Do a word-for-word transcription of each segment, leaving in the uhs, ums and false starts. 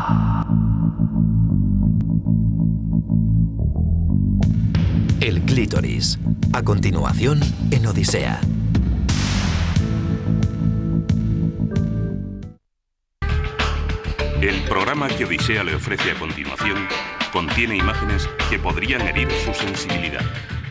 El clítoris. A continuación, en Odisea. El programa que Odisea le ofrece a continuación contiene imágenes que podrían herir su sensibilidad.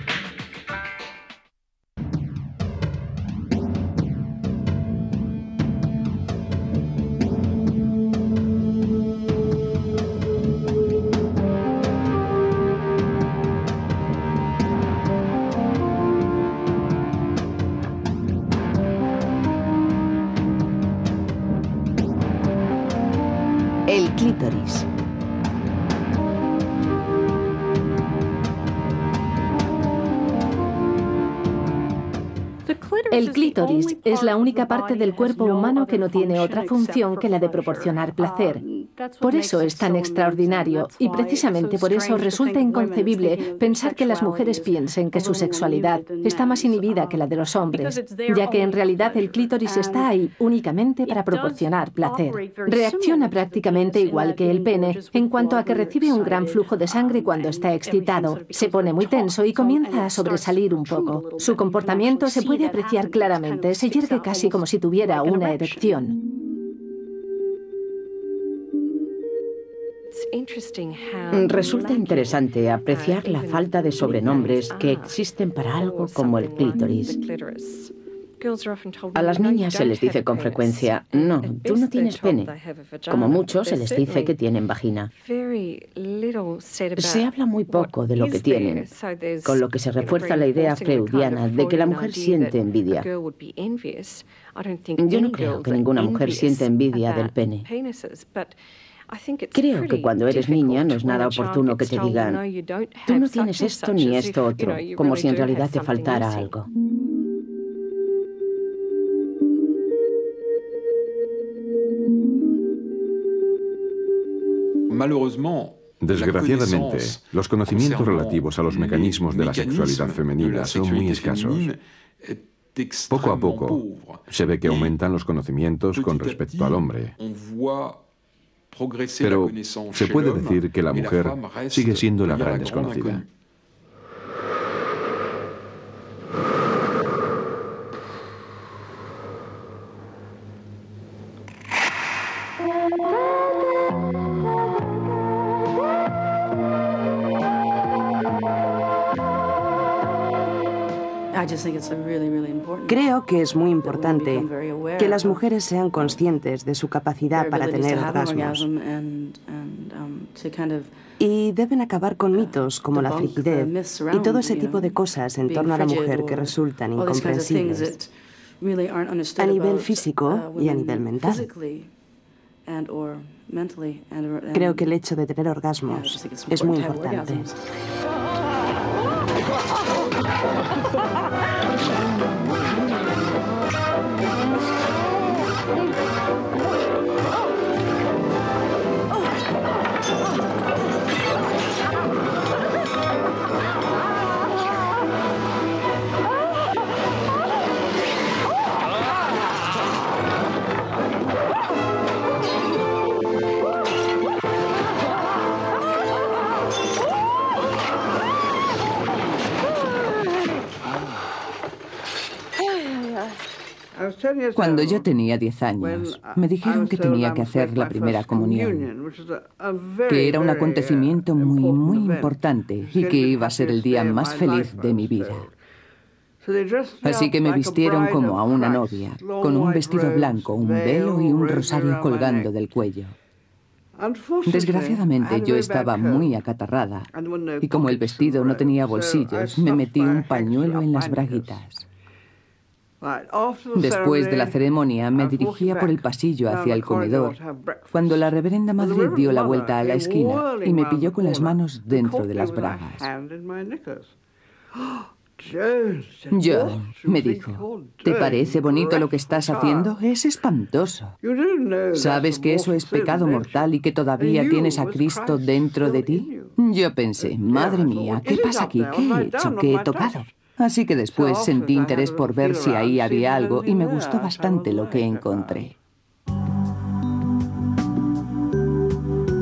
El clítoris. El clítoris es la única parte del cuerpo humano que no tiene otra función que la de proporcionar placer. Por eso es tan extraordinario y precisamente por eso resulta inconcebible pensar que las mujeres piensen que su sexualidad está más inhibida que la de los hombres, ya que en realidad el clítoris está ahí únicamente para proporcionar placer. Reacciona prácticamente igual que el pene en cuanto a que recibe un gran flujo de sangre cuando está excitado, se pone muy tenso y comienza a sobresalir un poco. Su comportamiento se puede apreciar claramente, se yergue casi como si tuviera una erección. Resulta interesante apreciar la falta de sobrenombres que existen para algo como el clítoris. A las niñas se les dice con frecuencia, no, tú no tienes pene. Como mucho se les dice que tienen vagina. Se habla muy poco de lo que tienen, con lo que se refuerza la idea freudiana de que la mujer siente envidia. Yo no creo que ninguna mujer siente envidia del pene. Creo que cuando eres niña no es nada oportuno que te digan, tú no tienes esto ni esto otro, como si en realidad te faltara algo. Desgraciadamente, los conocimientos relativos a los mecanismos de la sexualidad femenina son muy escasos. Poco a poco, se ve que aumentan los conocimientos con respecto al hombre. Pero se puede decir que la mujer sigue siendo la gran desconocida. Creo que es muy importante que las mujeres sean conscientes de su capacidad para tener orgasmos. Y deben acabar con mitos como la frigidez y todo ese tipo de cosas en torno a la mujer que resultan incomprensibles a nivel físico y a nivel mental. Creo que el hecho de tener orgasmos es muy importante. Cuando yo tenía diez años, me dijeron que tenía que hacer la primera comunión, que era un acontecimiento muy, muy importante y que iba a ser el día más feliz de mi vida. Así que me vistieron como a una novia, con un vestido blanco, un velo y un rosario colgando del cuello. Desgraciadamente yo estaba muy acatarrada y como el vestido no tenía bolsillos, me metí un pañuelo en las braguitas. Después de la ceremonia me dirigía por el pasillo hacia el comedor, cuando la reverenda madre dio la vuelta a la esquina y me pilló con las manos dentro de las bragas. John, me dijo, ¿te parece bonito lo que estás haciendo? Es espantoso. ¿Sabes que eso es pecado mortal y que todavía tienes a Cristo dentro de ti? Yo pensé, madre mía, ¿qué pasa aquí? ¿Qué he hecho? ¿Qué he tocado? Así que después sentí interés por ver si ahí había algo y me gustó bastante lo que encontré.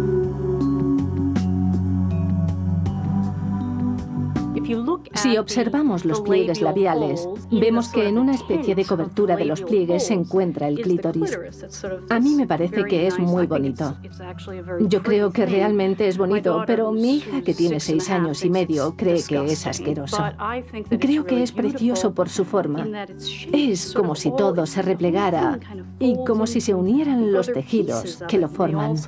Si observamos los pliegues labiales, vemos que en una especie de cobertura de los pliegues se encuentra el clítoris. A mí me parece que es muy bonito. Yo creo que realmente es bonito, pero mi hija, que tiene seis años y medio, cree que es asqueroso. Creo que es precioso por su forma. Es como si todo se replegara y como si se unieran los tejidos que lo forman.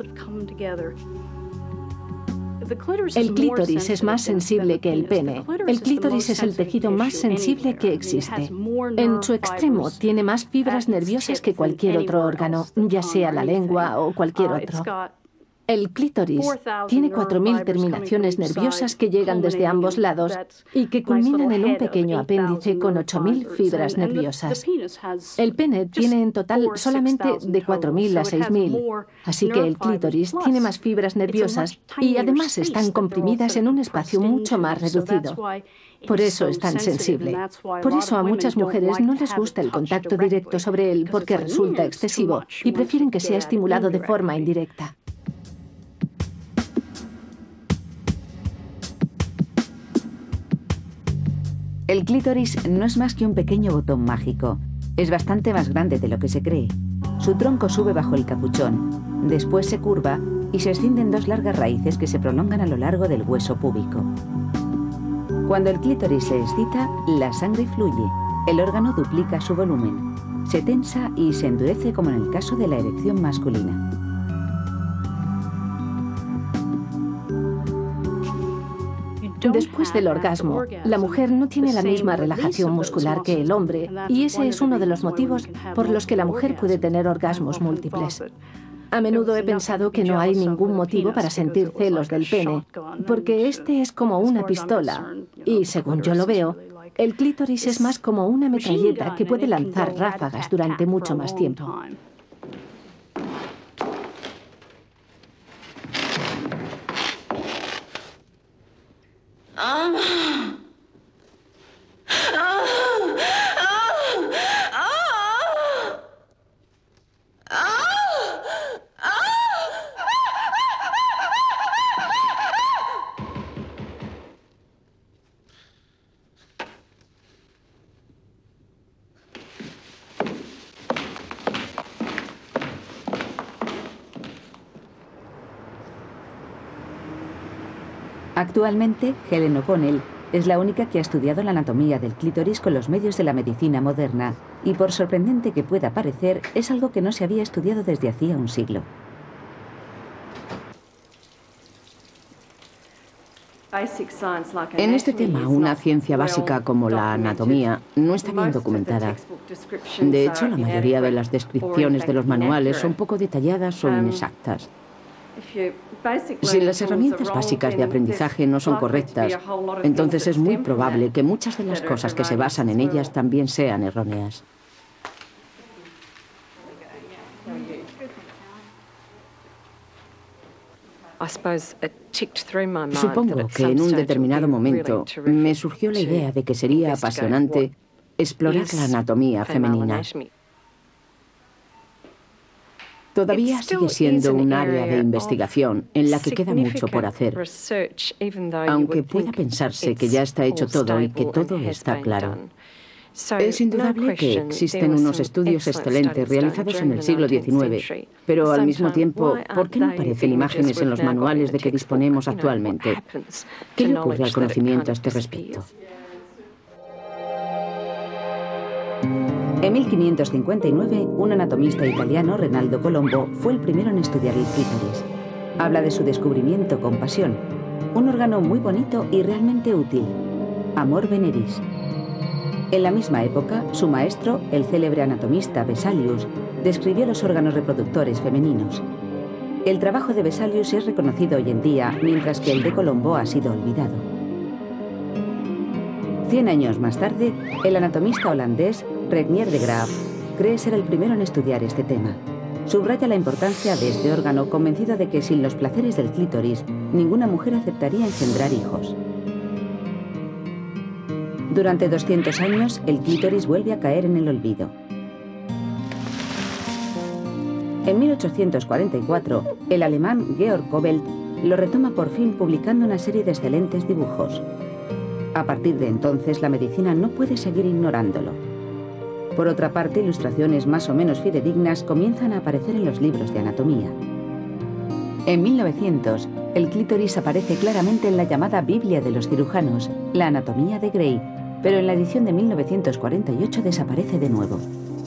El clítoris es más sensible que el pene. El clítoris es el tejido más sensible que existe. En su extremo tiene más fibras nerviosas que cualquier otro órgano, ya sea la lengua o cualquier otro. El clítoris tiene cuatro mil terminaciones nerviosas que llegan desde ambos lados y que culminan en un pequeño apéndice con ocho mil fibras nerviosas. El pene tiene en total solamente de cuatro mil a seis mil, así que el clítoris tiene más fibras nerviosas y además están comprimidas en un espacio mucho más reducido. Por eso es tan sensible. Por eso a muchas mujeres no les gusta el contacto directo sobre él porque resulta excesivo y prefieren que sea estimulado de forma indirecta. El clítoris no es más que un pequeño botón mágico. Es bastante más grande de lo que se cree. Su tronco sube bajo el capuchón, después se curva y se extienden dos largas raíces que se prolongan a lo largo del hueso púbico. Cuando el clítoris se excita, la sangre fluye. El órgano duplica su volumen. Se tensa y se endurece como en el caso de la erección masculina. Después del orgasmo, la mujer no tiene la misma relajación muscular que el hombre, y ese es uno de los motivos por los que la mujer puede tener orgasmos múltiples. A menudo he pensado que no hay ningún motivo para sentir celos del pene, porque este es como una pistola, y según yo lo veo, el clítoris es más como una metralleta que puede lanzar ráfagas durante mucho más tiempo. Actualmente, Helen O'Connell es la única que ha estudiado la anatomía del clítoris con los medios de la medicina moderna y, por sorprendente que pueda parecer, es algo que no se había estudiado desde hacía un siglo. En este tema, una ciencia básica como la anatomía no está bien documentada. De hecho, la mayoría de las descripciones de los manuales son poco detalladas o inexactas. Si las herramientas básicas de aprendizaje no son correctas, entonces es muy probable que muchas de las cosas que se basan en ellas también sean erróneas. Supongo que en un determinado momento me surgió la idea de que sería apasionante explorar la anatomía femenina. Todavía sigue siendo un área de investigación en la que queda mucho por hacer, aunque pueda pensarse que ya está hecho todo y que todo está claro. Es indudable que existen unos estudios excelentes realizados en el siglo diecinueve, pero al mismo tiempo, ¿por qué no aparecen imágenes en los manuales de que disponemos actualmente? ¿Qué le ocurre al conocimiento a este respecto? En mil quinientos cincuenta y nueve, un anatomista italiano, Renaldo Colombo, fue el primero en estudiar el clítoris. Habla de su descubrimiento con pasión. Un órgano muy bonito y realmente útil. Amor veneris. En la misma época, su maestro, el célebre anatomista Vesalius, describió los órganos reproductores femeninos. El trabajo de Vesalius es reconocido hoy en día, mientras que el de Colombo ha sido olvidado. Cien años más tarde, el anatomista holandés Regnier de Graaf cree ser el primero en estudiar este tema. Subraya la importancia de este órgano, convencido de que sin los placeres del clítoris, ninguna mujer aceptaría engendrar hijos. Durante doscientos años, el clítoris vuelve a caer en el olvido. En mil ochocientos cuarenta y cuatro, el alemán Georg Kobelt lo retoma por fin publicando una serie de excelentes dibujos. A partir de entonces, la medicina no puede seguir ignorándolo. Por otra parte, ilustraciones más o menos fidedignas comienzan a aparecer en los libros de anatomía. En mil novecientos, el clítoris aparece claramente en la llamada Biblia de los cirujanos, la anatomía de Gray, pero en la edición de mil novecientos cuarenta y ocho desaparece de nuevo.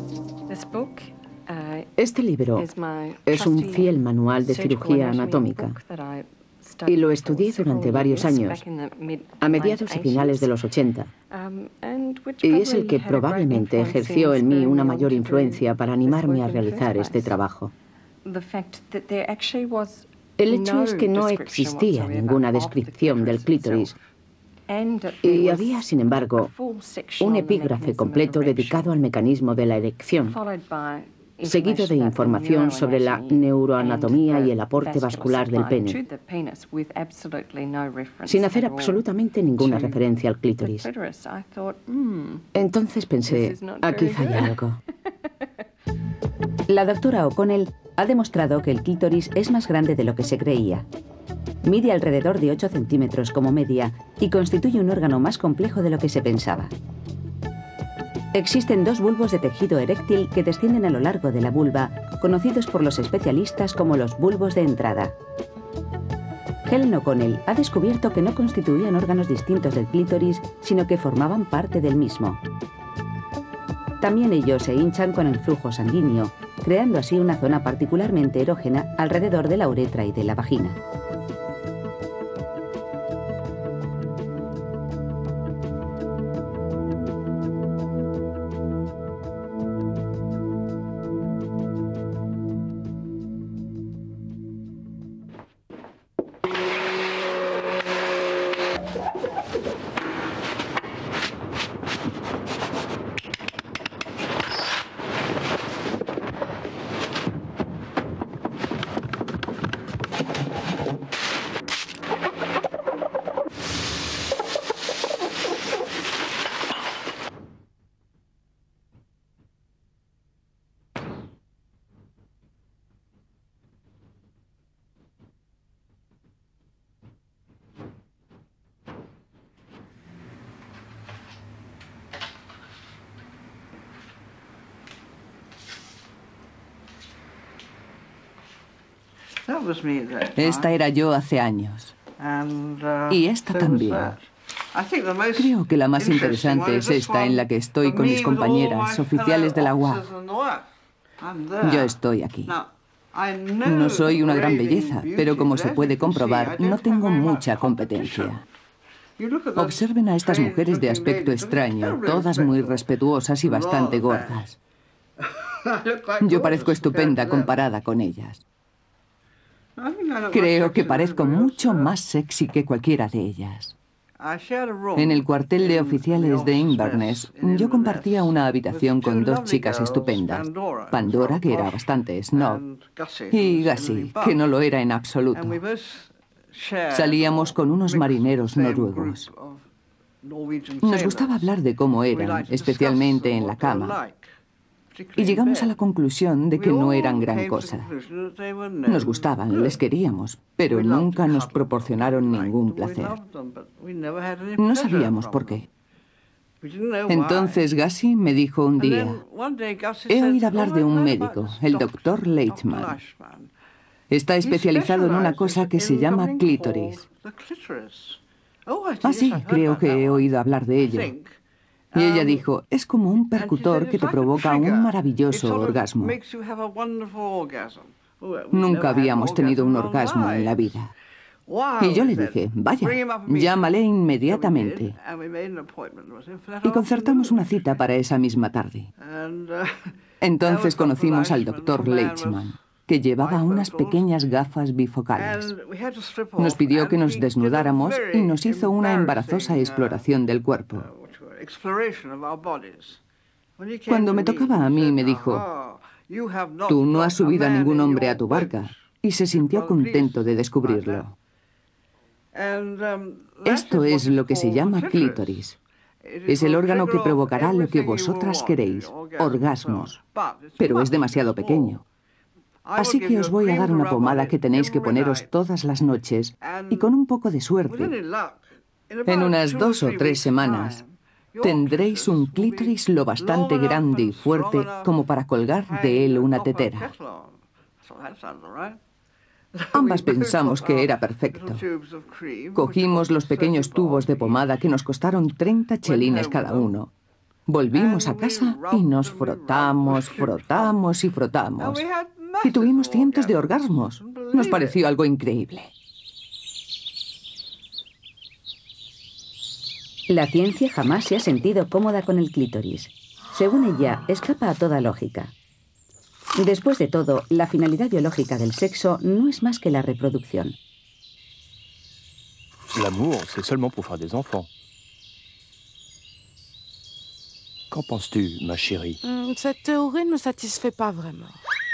Este libro es un fiel manual de cirugía anatómica y lo estudié durante varios años, a mediados y finales de los ochenta, y es el que probablemente ejerció en mí una mayor influencia para animarme a realizar este trabajo. El hecho es que no existía ninguna descripción del clítoris y había, sin embargo, un epígrafe completo dedicado al mecanismo de la erección, seguido de información sobre la neuroanatomía y el aporte vascular del pene, sin hacer absolutamente ninguna referencia al clítoris. Entonces pensé, aquí falla algo. La doctora O'Connell ha demostrado que el clítoris es más grande de lo que se creía. Mide alrededor de ocho centímetros como media y constituye un órgano más complejo de lo que se pensaba. Existen dos bulbos de tejido eréctil que descienden a lo largo de la vulva, conocidos por los especialistas como los bulbos de entrada. Helen O'Connell ha descubierto que no constituían órganos distintos del clítoris, sino que formaban parte del mismo. También ellos se hinchan con el flujo sanguíneo, creando así una zona particularmente erógena alrededor de la uretra y de la vagina. Esta era yo hace años. Y esta también. Creo que la más interesante es esta en la que estoy con mis compañeras, oficiales de la U A F. Yo estoy aquí. No soy una gran belleza, pero como se puede comprobar, no tengo mucha competencia. Observen a estas mujeres de aspecto extraño, todas muy respetuosas y bastante gordas. Yo parezco estupenda comparada con ellas. Creo que parezco mucho más sexy que cualquiera de ellas. En el cuartel de oficiales de Inverness, yo compartía una habitación con dos chicas estupendas. Pandora, que era bastante snob, y Gussie, que no lo era en absoluto. Salíamos con unos marineros noruegos. Nos gustaba hablar de cómo eran, especialmente en la cama. Y llegamos a la conclusión de que no eran gran cosa. Nos gustaban, les queríamos, pero nunca nos proporcionaron ningún placer. No sabíamos por qué. Entonces Gussie me dijo un día, he oído hablar de un médico, el doctor Leitman. Está especializado en una cosa que se llama clítoris. Ah, sí, creo que he oído hablar de ello. Y ella dijo, es como un percutor que te provoca un maravilloso orgasmo. Nunca habíamos tenido un orgasmo en la vida. Y yo le dije, vaya, llámale inmediatamente. Y concertamos una cita para esa misma tarde. Entonces conocimos al doctor Leitman, que llevaba unas pequeñas gafas bifocales. Nos pidió que nos desnudáramos y nos hizo una embarazosa exploración del cuerpo. Cuando me tocaba a mí, me dijo, tú no has subido a ningún hombre a tu barca, y se sintió contento de descubrirlo. Esto es lo que se llama clítoris. Es el órgano que provocará lo que vosotras queréis, orgasmos, pero es demasiado pequeño. Así que os voy a dar una pomada que tenéis que poneros todas las noches, y con un poco de suerte, En unas dos o tres semanas tendréis un clítoris lo bastante grande y fuerte como para colgar de él una tetera. Ambas pensamos que era perfecto. Cogimos los pequeños tubos de pomada que nos costaron treinta chelines cada uno. Volvimos a casa y nos frotamos, frotamos y frotamos. Y tuvimos cientos de orgasmos. Nos pareció algo increíble. La ciencia jamás se ha sentido cómoda con el clítoris. Según ella, escapa a toda lógica. Después de todo, la finalidad biológica del sexo no es más que la reproducción. L'amour, c'est seulement pour faire des enfants. Qu'en penses-tu, ma chérie? Mm, cette théorie ne me satisfait pas vraiment.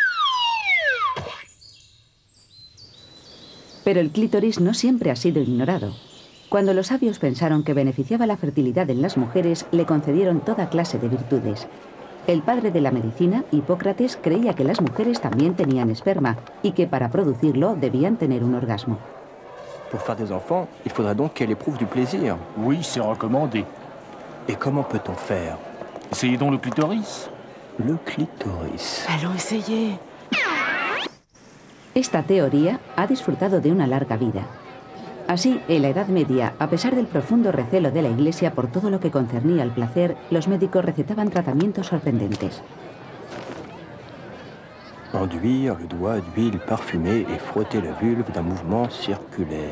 Pero el clítoris no siempre ha sido ignorado. Cuando los sabios pensaron que beneficiaba la fertilidad en las mujeres, le concedieron toda clase de virtudes. El padre de la medicina, Hipócrates, creía que las mujeres también tenían esperma y que para producirlo debían tener un orgasmo. Pour faire des enfants, il faudra donc qu'elle éprouve du plaisir. Oui, c'est recommandé. Et comment peut-on faire? Essayez donc le clitoris. Le clitoris. Allons essayer. Esta teoría ha disfrutado de una larga vida. Así, en la Edad Media, a pesar del profundo recelo de la Iglesia por todo lo que concernía al placer, los médicos recetaban tratamientos sorprendentes. Enduire le doigt d'huile parfumée et frotter la vulve d'un mouvement circulaire.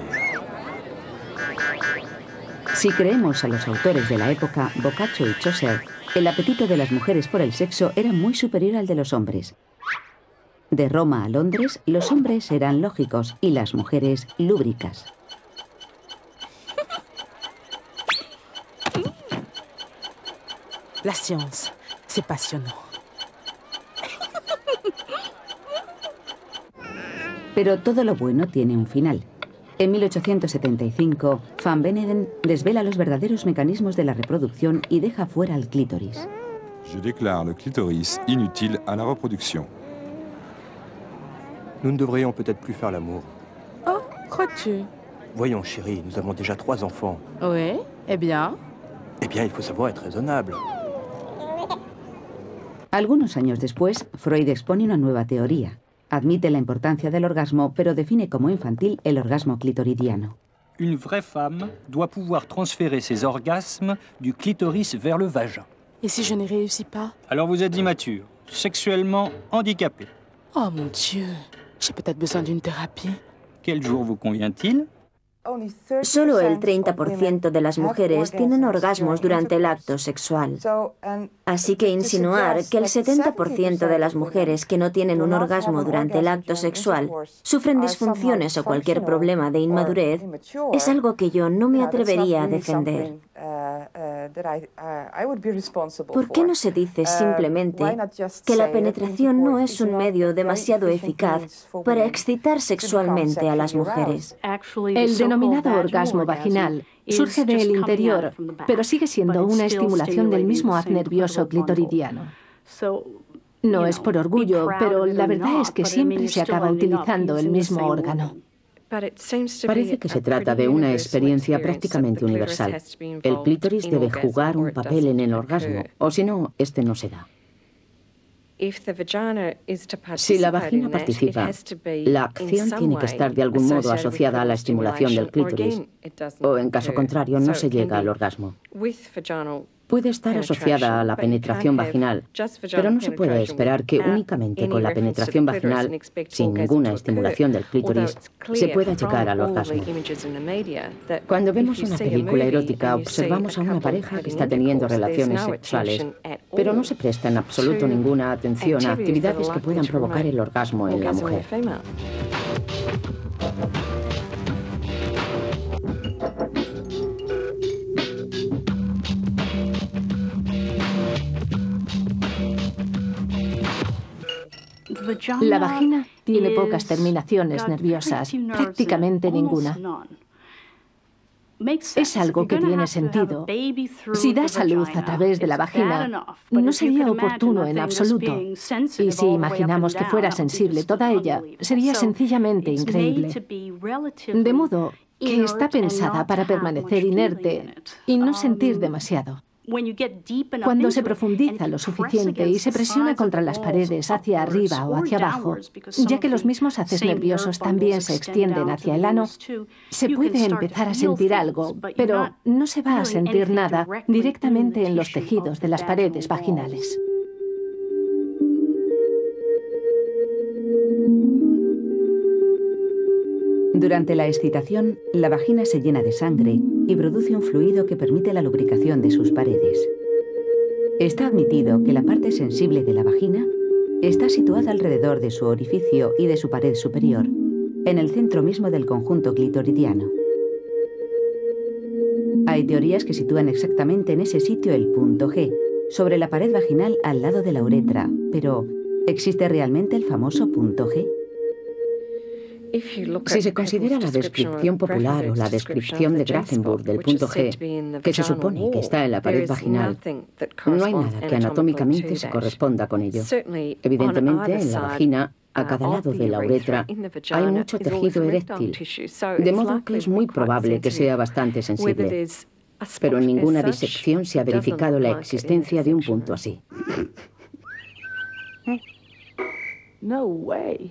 Si creemos a los autores de la época, Boccaccio y Chaucer, el apetito de las mujeres por el sexo era muy superior al de los hombres. De Roma a Londres, los hombres eran lógicos y las mujeres lúbricas. La science, c'est passionnant. Pero todo lo bueno tiene un final. En mil ochocientos setenta y cinco, Van Beneden desvela los verdaderos mecanismos de la reproducción y deja fuera al clítoris. Je déclare le clitoris inutile à la reproduction. Nous ne devrions peut-être plus faire l'amour. Oh, crois-tu? Voyons, chérie, nous avons déjà trois enfants. Oui, eh bien? Eh bien, il faut savoir être raisonnable. Algunos años después, Freud expone una nueva teoría. Admite la importancia del orgasmo, pero define como infantil el orgasmo clitoridiano. Une vraie femme doit pouvoir transférer ses orgasmes du clitoris vers le vagin. Et si je n'y réussis pas? Alors vous êtes immature, sexuellement handicapée. Oh mon Dieu, j'ai peut-être besoin d'une thérapie. Quel jour vous convient-il? Solo el treinta por ciento de las mujeres tienen orgasmos durante el acto sexual. Así que insinuar que el setenta por ciento de las mujeres que no tienen un orgasmo durante el acto sexual sufren disfunciones o cualquier problema de inmadurez es algo que yo no me atrevería a defender. ¿Por qué no se dice simplemente que la penetración no es un medio demasiado eficaz para excitar sexualmente a las mujeres? El denominado orgasmo vaginal surge del interior, pero sigue siendo una estimulación del mismo haz nervioso clitoridiano. No es por orgullo, pero la verdad es que siempre se acaba utilizando el mismo órgano. Parece que se trata de una experiencia prácticamente universal. El clítoris debe jugar un papel en el orgasmo, o si no, este no se da. Si la vagina participa, la acción tiene que estar de algún modo asociada a la estimulación del clítoris, o en caso contrario no se llega al orgasmo. Puede estar asociada a la penetración vaginal, pero no se puede esperar que únicamente con la penetración vaginal, sin ninguna estimulación del clítoris, se pueda llegar al orgasmo. Cuando vemos una película erótica, observamos a una pareja que está teniendo relaciones sexuales, pero no se presta en absoluto ninguna atención a actividades que puedan provocar el orgasmo en la mujer. La vagina tiene pocas terminaciones nerviosas, prácticamente ninguna. Es algo que tiene sentido. Si das a luz a través de la vagina, no sería oportuno en absoluto. Y si imaginamos que fuera sensible toda ella, sería sencillamente increíble. De modo que está pensada para permanecer inerte y no sentir demasiado. Cuando se profundiza lo suficiente y se presiona contra las paredes hacia arriba o hacia abajo, ya que los mismos haces nerviosos también se extienden hacia el ano, se puede empezar a sentir algo, pero no se va a sentir nada directamente en los tejidos de las paredes vaginales. Durante la excitación, la vagina se llena de sangre y produce un fluido que permite la lubricación de sus paredes. Está admitido que la parte sensible de la vagina está situada alrededor de su orificio y de su pared superior, en el centro mismo del conjunto clitoridiano. Hay teorías que sitúan exactamente en ese sitio el punto G, sobre la pared vaginal al lado de la uretra, pero ¿existe realmente el famoso punto G? Si se considera la descripción popular o la descripción de Grafenburg del punto G, que se supone que está en la pared vaginal, no hay nada que anatómicamente se corresponda con ello. Evidentemente, en la vagina, a cada lado de la uretra, hay mucho tejido eréctil, de modo que es muy probable que sea bastante sensible. Pero en ninguna disección se ha verificado la existencia de un punto así. No way.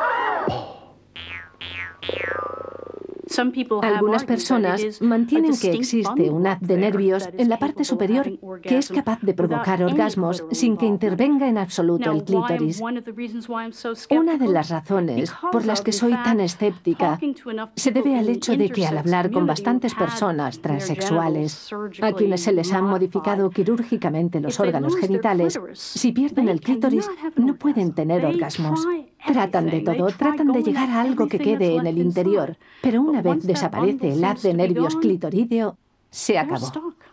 Algunas personas mantienen que existe un haz de nervios en la parte superior que es capaz de provocar orgasmos sin que intervenga en absoluto el clítoris. Una de las razones por las que soy tan escéptica se debe al hecho de que al hablar con bastantes personas transexuales, a quienes se les han modificado quirúrgicamente los órganos genitales, si pierden el clítoris no pueden tener orgasmos. Tratan de todo, tratan de llegar a algo que quede en el interior, pero una vez desaparece el haz de nervios clitorideo, se acabó.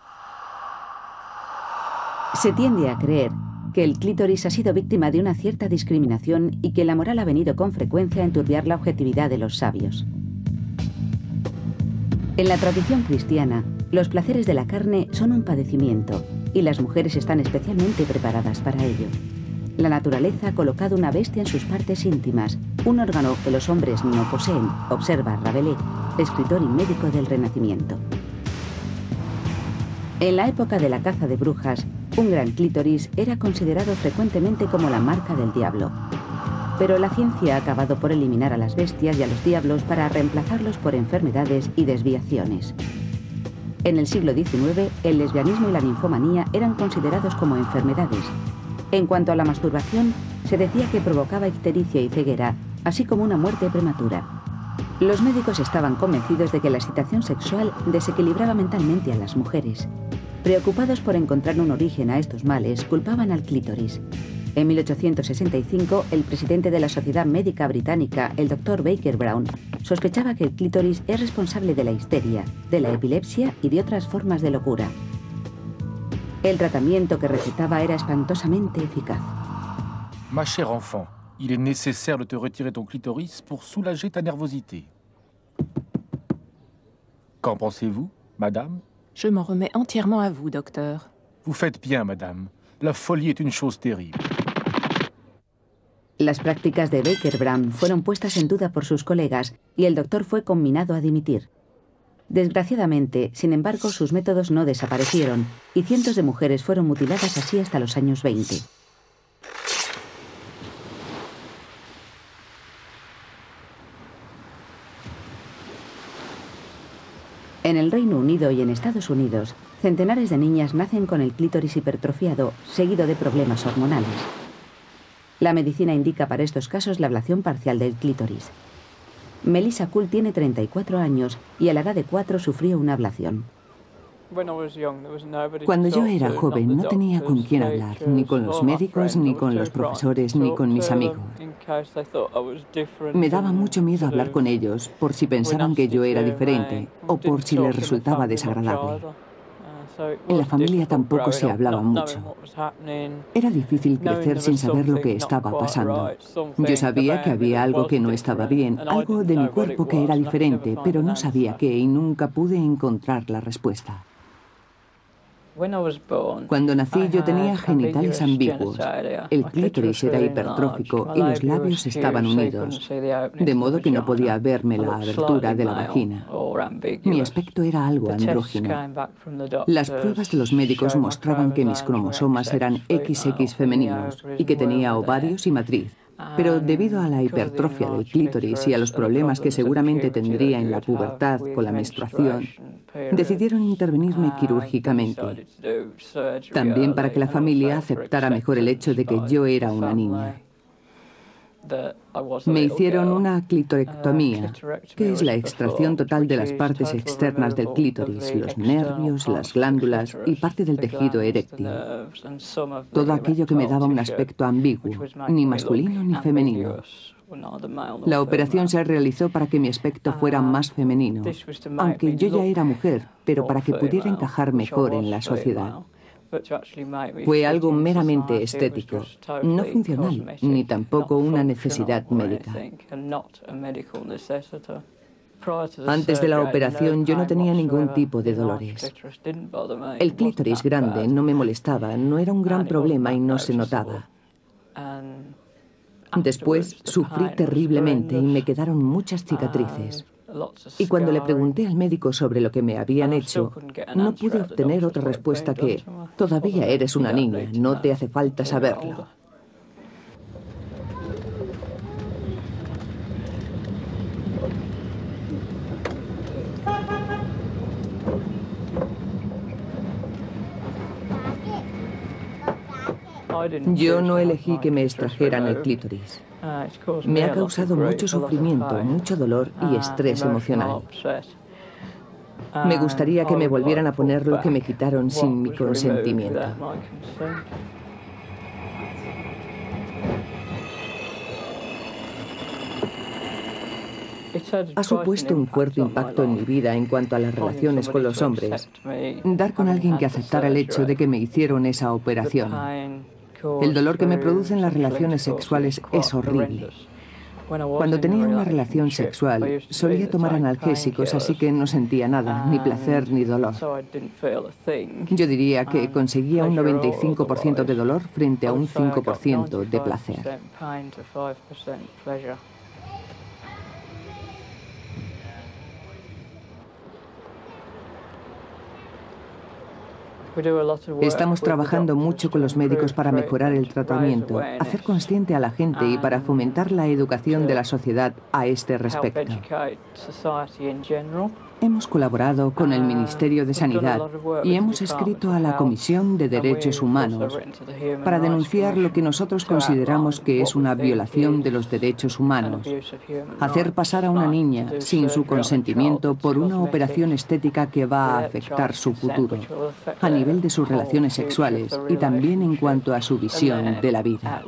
Se tiende a creer que el clítoris ha sido víctima de una cierta discriminación y que la moral ha venido con frecuencia a enturbiar la objetividad de los sabios. En la tradición cristiana, los placeres de la carne son un padecimiento y las mujeres están especialmente preparadas para ello. La naturaleza ha colocado una bestia en sus partes íntimas, un órgano que los hombres no poseen, observa Rabelais, escritor y médico del Renacimiento. En la época de la caza de brujas, un gran clítoris era considerado frecuentemente como la marca del diablo. Pero la ciencia ha acabado por eliminar a las bestias y a los diablos para reemplazarlos por enfermedades y desviaciones. En el siglo diecinueve, el lesbianismo y la ninfomanía eran considerados como enfermedades. En cuanto a la masturbación, se decía que provocaba ictericia y ceguera, así como una muerte prematura. Los médicos estaban convencidos de que la excitación sexual desequilibraba mentalmente a las mujeres. Preocupados por encontrar un origen a estos males, culpaban al clítoris. En mil ochocientos sesenta y cinco, el presidente de la Sociedad Médica Británica, el doctor Baker Brown, sospechaba que el clítoris es responsable de la histeria, de la epilepsia y de otras formas de locura. El tratamiento que recetaba era espantosamente eficaz. Ma chère enfant, il est nécessaire de te retirer ton clitoris pour soulager ta nervosité. Qu'en pensez-vous, madame? Je m'en remets entièrement à vous, docteur. Vous faites bien, madame. La folie est une chose terrible. Las prácticas de Baker Brown fueron puestas en duda por sus colegas y el doctor fue conminado a dimitir. Desgraciadamente, sin embargo, sus métodos no desaparecieron y cientos de mujeres fueron mutiladas así hasta los años veinte. En el Reino Unido y en Estados Unidos, centenares de niñas nacen con el clítoris hipertrofiado, seguido de problemas hormonales. La medicina indica para estos casos la ablación parcial del clítoris. Melissa Kuhl tiene treinta y cuatro años y a la edad de cuatro sufrió una ablación. Cuando yo era joven no tenía con quién hablar, ni con los médicos, ni con los profesores, ni con mis amigos. Me daba mucho miedo hablar con ellos por si pensaban que yo era diferente o por si les resultaba desagradable. En la familia tampoco se hablaba mucho. Era difícil crecer sin saber lo que estaba pasando. Yo sabía que había algo que no estaba bien, algo de mi cuerpo que era diferente, pero no sabía qué y nunca pude encontrar la respuesta. Cuando nací yo tenía genitales ambiguos. El clítoris era hipertrófico y los labios estaban unidos, de modo que no podía verme la abertura de la vagina. Mi aspecto era algo andrógino. Las pruebas de los médicos mostraban que mis cromosomas eran equis equis femeninos y que tenía ovarios y matriz. Pero debido a la hipertrofia del clítoris y a los problemas que seguramente tendría en la pubertad con la menstruación, decidieron intervenirme quirúrgicamente, también para que la familia aceptara mejor el hecho de que yo era una niña. Me hicieron una clitorectomía, que es la extracción total de las partes externas del clítoris, los nervios, las glándulas y parte del tejido eréctil. Todo aquello que me daba un aspecto ambiguo, ni masculino ni femenino. La operación se realizó para que mi aspecto fuera más femenino, aunque yo ya era mujer, pero para que pudiera encajar mejor en la sociedad. Fue algo meramente estético, no funcional, ni tampoco una necesidad médica. Antes de la operación yo no tenía ningún tipo de dolores. El clítoris grande no me molestaba, no era un gran problema y no se notaba. Después sufrí terriblemente y me quedaron muchas cicatrices. Y cuando le pregunté al médico sobre lo que me habían hecho, no pude obtener otra respuesta que: todavía eres una niña, no te hace falta saberlo. Yo no elegí que me extrajeran el clítoris. Me ha causado mucho sufrimiento, mucho dolor y estrés emocional. Me gustaría que me volvieran a poner lo que me quitaron sin mi consentimiento. Ha supuesto un fuerte impacto en mi vida en cuanto a las relaciones con los hombres. Dar con alguien que aceptara el hecho de que me hicieron esa operación. El dolor que me producen las relaciones sexuales es horrible. Cuando tenía una relación sexual, solía tomar analgésicos, así que no sentía nada, ni placer ni dolor. Yo diría que conseguía un noventa y cinco por ciento de dolor frente a un cinco por ciento de placer. Estamos trabajando mucho con los médicos para mejorar el tratamiento, hacer consciente a la gente y para fomentar la educación de la sociedad a este respecto. Hemos colaborado con el Ministerio de Sanidad y hemos escrito a la Comisión de Derechos Humanos para denunciar lo que nosotros consideramos que es una violación de los derechos humanos. Hacer pasar a una niña sin su consentimiento por una operación estética que va a afectar su futuro, a nivel de sus relaciones sexuales y también en cuanto a su visión de la vida.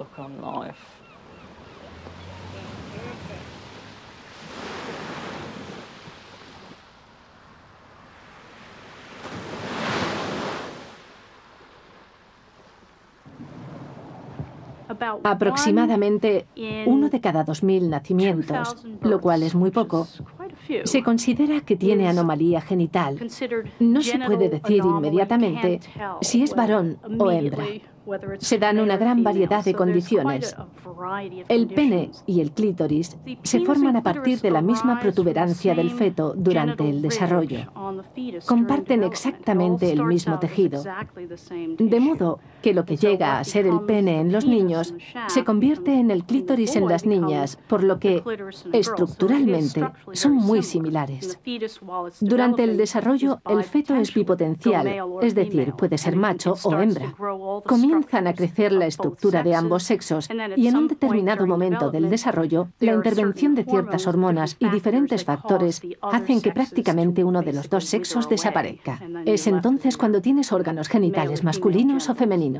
Aproximadamente uno de cada dos mil nacimientos, lo cual es muy poco, se considera que tiene anomalía genital. No se puede decir inmediatamente si es varón o hembra. Se dan una gran variedad de condiciones. El pene y el clítoris se forman a partir de la misma protuberancia del feto durante el desarrollo. Comparten exactamente el mismo tejido, de modo que lo que llega a ser el pene en los niños se convierte en el clítoris en las niñas, por lo que estructuralmente son muy similares. Durante el desarrollo, el feto es bipotencial, es decir, puede ser macho o hembra. Comienzan a crecer la estructura de ambos sexos y en un determinado momento del desarrollo, la intervención de ciertas hormonas y diferentes factores hacen que prácticamente uno de los dos sexos desaparezca. Es entonces cuando tienes órganos genitales masculinos o femeninos.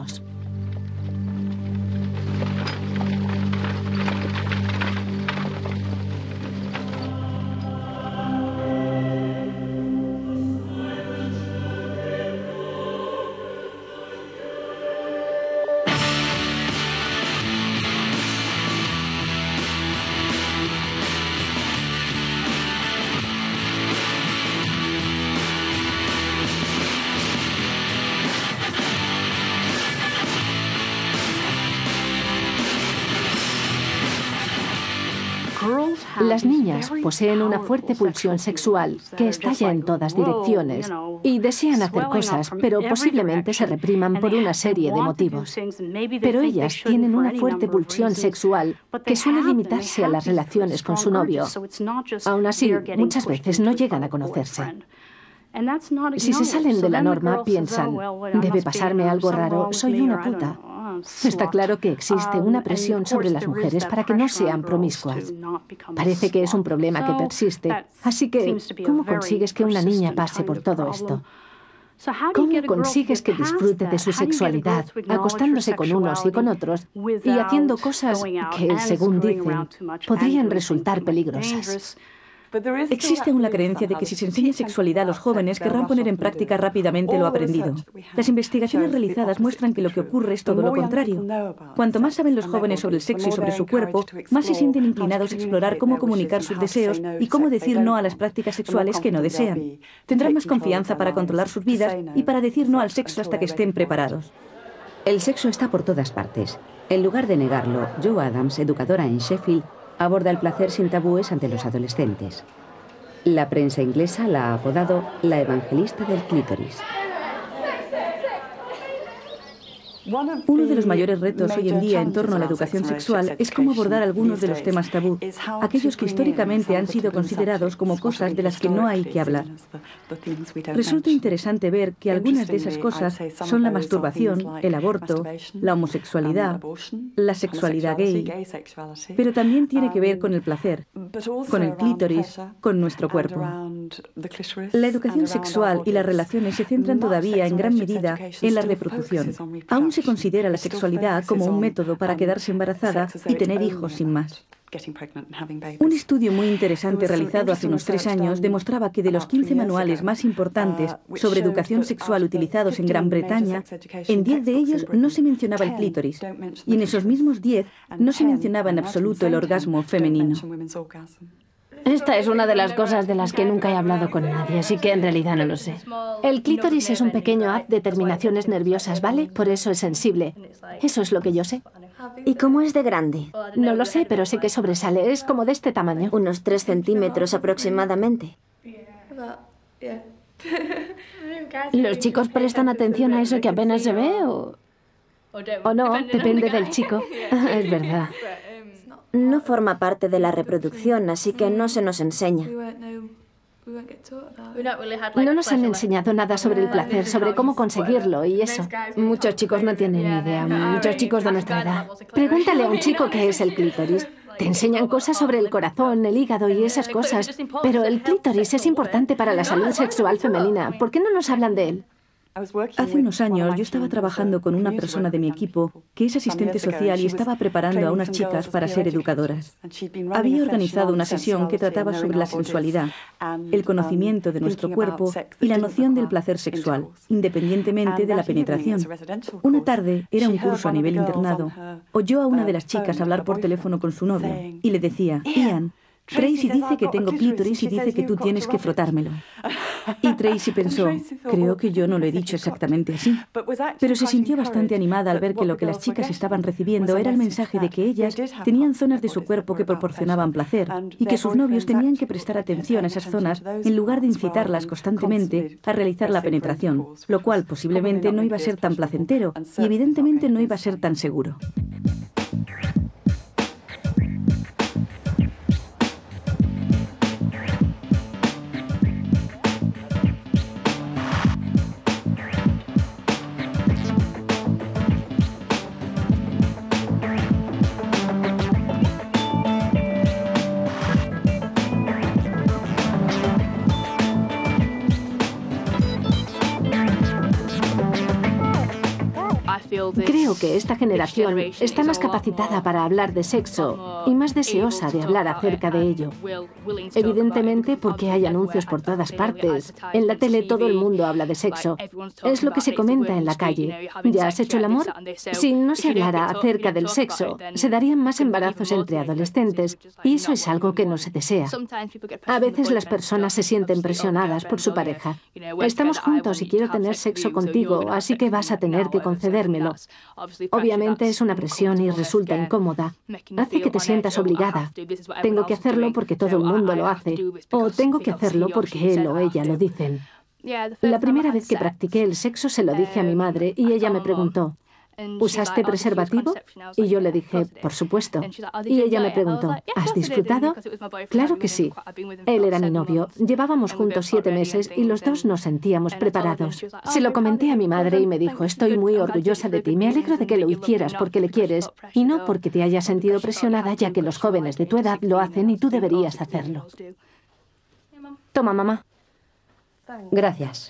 Las niñas poseen una fuerte pulsión sexual que estalla en todas direcciones y desean hacer cosas, pero posiblemente se repriman por una serie de motivos. Pero ellas tienen una fuerte pulsión sexual que suele limitarse a las relaciones con su novio. Aún así, muchas veces no llegan a conocerse. Si se salen de la norma, piensan, debe pasarme algo raro, soy una puta. Está claro que existe una presión sobre las mujeres para que no sean promiscuas. Parece que es un problema que persiste. Así que, ¿cómo consigues que una niña pase por todo esto? ¿Cómo consigues que disfrute de su sexualidad, acostándose con unos y con otros, y haciendo cosas que, según dicen, podrían resultar peligrosas? Existe aún la creencia de que si se enseña sexualidad a los jóvenes querrán poner en práctica rápidamente lo aprendido. Las investigaciones realizadas muestran que lo que ocurre es todo lo contrario. Cuanto más saben los jóvenes sobre el sexo y sobre su cuerpo, más se sienten inclinados a explorar cómo comunicar sus deseos y cómo decir no a las prácticas sexuales que no desean. Tendrán más confianza para controlar sus vidas y para decir no al sexo hasta que estén preparados. El sexo está por todas partes. En lugar de negarlo, Jo Adams, educadora en Sheffield, aborda el placer sin tabúes ante los adolescentes. La prensa inglesa la ha apodado la evangelista del clítoris. Uno de los mayores retos hoy en día en torno a la educación sexual es cómo abordar algunos de los temas tabú, aquellos que históricamente han sido considerados como cosas de las que no hay que hablar. Resulta interesante ver que algunas de esas cosas son la masturbación, el aborto, la homosexualidad, la sexualidad gay, pero también tiene que ver con el placer, con el clítoris, con nuestro cuerpo. La educación sexual y las relaciones se centran todavía en gran medida en la reproducción. Aún se considera la sexualidad como un método para quedarse embarazada y tener hijos sin más. Un estudio muy interesante realizado hace unos tres años demostraba que de los quince manuales más importantes sobre educación sexual utilizados en Gran Bretaña, en diez de ellos no se mencionaba el clítoris, y en esos mismos diez no se mencionaba en absoluto el orgasmo femenino. Esta es una de las cosas de las que nunca he hablado con nadie, así que en realidad no lo sé. El clítoris es un pequeño haz de terminaciones nerviosas, ¿vale? Por eso es sensible. Eso es lo que yo sé. ¿Y cómo es de grande? No lo sé, pero sé que sobresale. Es como de este tamaño. Unos tres centímetros aproximadamente. ¿Los chicos prestan atención a eso que apenas se ve o...? O no, depende del chico. Es verdad. No forma parte de la reproducción, así que no se nos enseña. No nos han enseñado nada sobre el placer, sobre cómo conseguirlo y eso. Muchos chicos no tienen ni idea, muchos chicos de nuestra edad. Pregúntale a un chico qué es el clítoris. Te enseñan cosas sobre el corazón, el hígado y esas cosas, pero el clítoris es importante para la salud sexual femenina. ¿Por qué no nos hablan de él? Hace unos años yo estaba trabajando con una persona de mi equipo que es asistente social y estaba preparando a unas chicas para ser educadoras. Había organizado una sesión que trataba sobre la sensualidad, el conocimiento de nuestro cuerpo y la noción del placer sexual, independientemente de la penetración. Una tarde, era un curso a nivel internado, oyó a una de las chicas hablar por teléfono con su novio y le decía, Ian, Tracy dice que tengo clítoris y dice que tú tienes que frotármelo. Y Tracy pensó, creo que yo no lo he dicho exactamente así. Pero se sintió bastante animada al ver que lo que las chicas estaban recibiendo era el mensaje de que ellas tenían zonas de su cuerpo que proporcionaban placer y que sus novios tenían que prestar atención a esas zonas en lugar de incitarlas constantemente a realizar la penetración, lo cual posiblemente no iba a ser tan placentero y evidentemente no iba a ser tan seguro. Creo que esta generación está más capacitada para hablar de sexo y más deseosa de hablar acerca de ello. Evidentemente porque hay anuncios por todas partes. En la tele todo el mundo habla de sexo. Es lo que se comenta en la calle. ¿Ya has hecho el amor? Si no se hablara acerca del sexo, se darían más embarazos entre adolescentes y eso es algo que no se desea. A veces las personas se sienten presionadas por su pareja. Estamos juntos y quiero tener sexo contigo, así que vas a tener que concedérmelo. Obviamente es una presión y resulta incómoda. Hace que te sientas sientas obligada. Tengo que hacerlo porque todo el mundo lo hace. O tengo que hacerlo porque él o ella lo dicen. La primera vez que practiqué el sexo se lo dije a mi madre y ella me preguntó, ¿usaste preservativo? Y yo le dije, por supuesto. Y ella me preguntó, ¿has disfrutado? Claro que sí. Él era mi novio. Llevábamos juntos siete meses y los dos nos sentíamos preparados. Se lo comenté a mi madre y me dijo, estoy muy orgullosa de ti. Me alegro de que lo hicieras porque le quieres y no porque te hayas sentido presionada, ya que los jóvenes de tu edad lo hacen y tú deberías hacerlo. Toma, mamá. Gracias.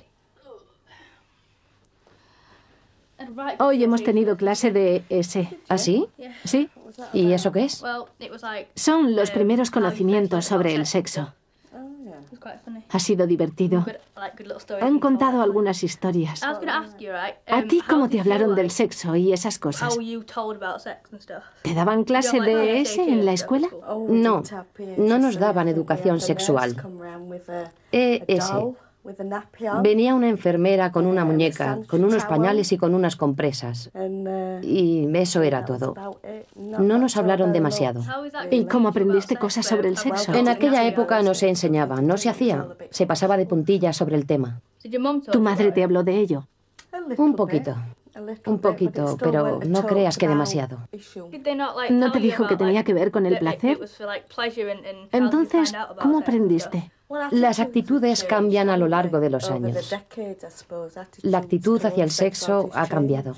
Hoy hemos tenido clase de ese. ¿Ah, sí? Sí. ¿Y eso qué es? Son los primeros conocimientos sobre el sexo. Ha sido divertido. Han contado algunas historias. ¿A ti cómo te hablaron del sexo y esas cosas? ¿Te daban clase de ese en la escuela? No, no nos daban educación sexual. E ese. Venía una enfermera con una muñeca, con unos pañales y con unas compresas. Y eso era todo. No nos hablaron demasiado. ¿Y cómo aprendiste cosas sobre el sexo? En aquella época no se enseñaba, no se hacía. Se pasaba de puntillas sobre el tema. ¿Tu madre te habló de ello? Un poquito. Un poquito, pero no creas que demasiado. ¿No te dijo que tenía que ver con el placer? Entonces, ¿cómo aprendiste? Las actitudes cambian a lo largo de los años. La actitud hacia el sexo ha cambiado.